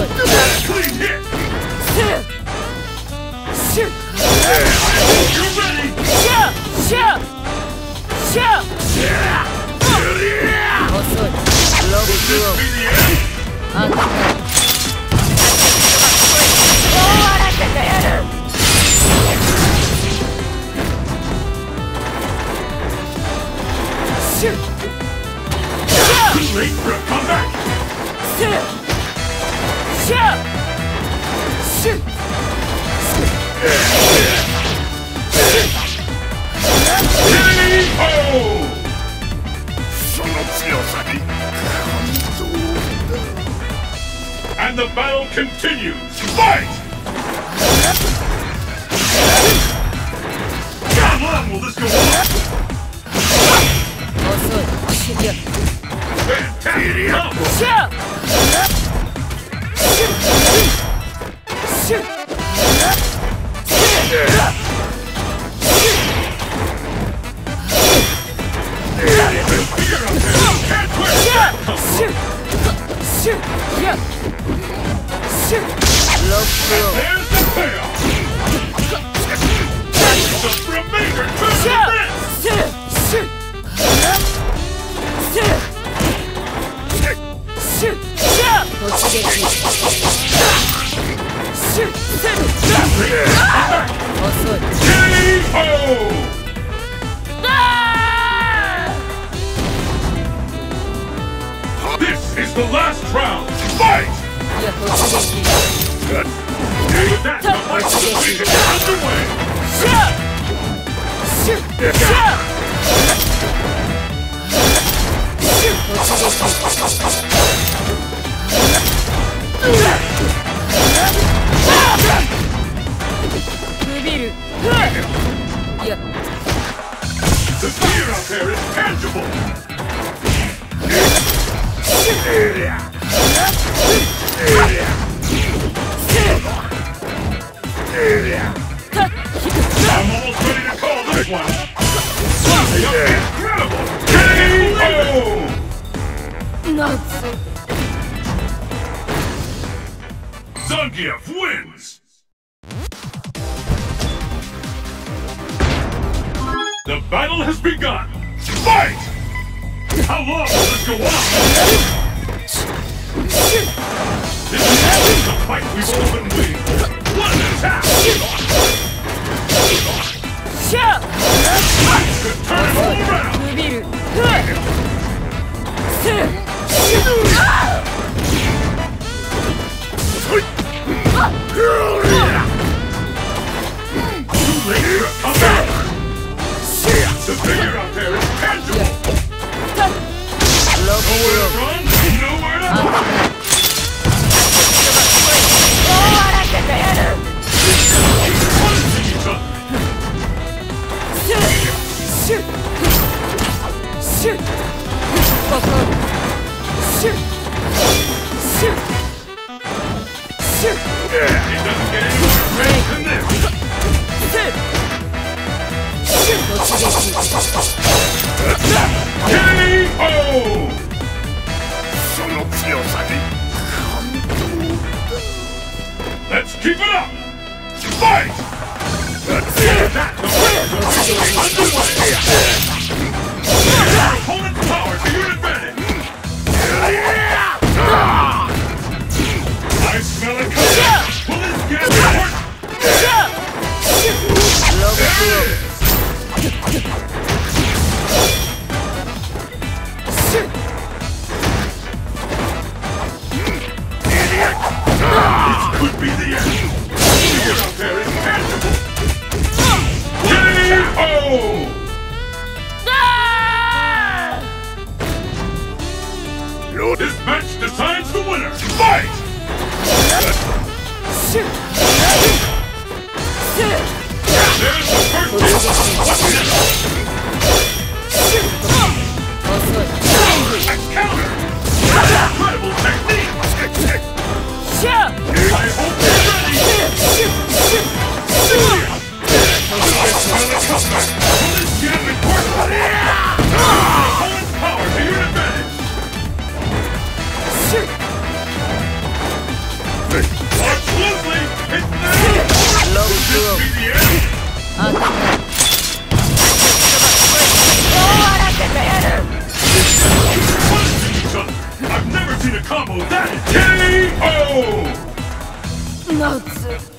Clean hit! You're ready! Will this be the end? Too late for a comeback! And the battle continues! Fight! How long will this go on? Fantastic combo! And there's the payoff! The remainder turns to This is the last round! Fight! With that, the fight for the finish is underway! The fear out there is tangible! I'm almost ready to call this one! Incredible! KO! Zangief wins! The battle has begun! Fight! How long will this go on? This is the fight we've all been waiting for! What an attack! I could turn it all around! Too late for a comeback! The figure out there is tangible! Nowhere to run, nowhere to hide! Punching each other! It doesn't get any more great than this! KO! Let's keep it up! Fight! That's the fight is underway! Your opponent's power to your advantage! I smell it coming! Will this get important? There it is! This could be the end! Figure out there is tangible! KO! This match decides the winner! Fight! There's the first hit! What's this? A counter! Incredible technique! I hope you're ready! Will this jam be important? Opponent's power to your advantage! combo, that is KO! Natsu.